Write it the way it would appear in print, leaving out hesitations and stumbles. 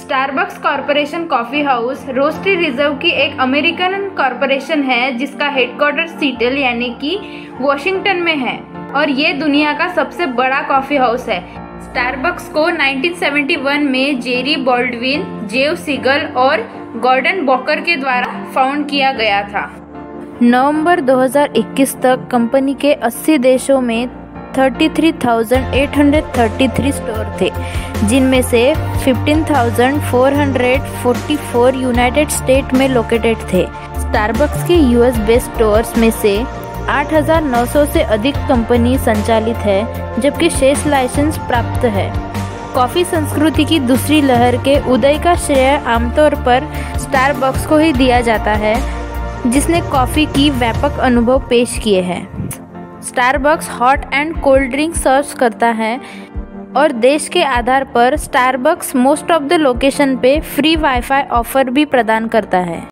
Starbucks corporation coffee house roastery reserve की एक American corporation है जिसका हेडक्वार्टर सीटल यानी कि वॉशिंगटन में है और ये दुनिया का सबसे बड़ा कॉफ़ी हाउस है। स्टारबक्स को 1971 में जेरी बॉल्डविन, जेव सीगल और गॉर्डन बॉकर के द्वारा फाउंड किया गया था। नवंबर 2021 तक कंपनी के 80 देशों में 33,833 स्टोर थे, जिनमें से 15,444 यूनाइटेड स्टेट में लोकेटेड थे। स्टारबक्स के यूएस बेस्ड स्टोर्स में से 8,900 से अधिक कंपनी संचालित है, जबकि शेष लाइसेंस प्राप्त है। कॉफ़ी संस्कृति की दूसरी लहर के उदय का श्रेय आमतौर पर स्टारबक्स को ही दिया जाता है, जिसने कॉफ़ी की व्यापक अनुभव पेश किए हैं। Starbucks hot and cold drink serve करता है और देश के आधार पर Starbucks most of the location पे फ्री वाईफाई ऑफर भी प्रदान करता है।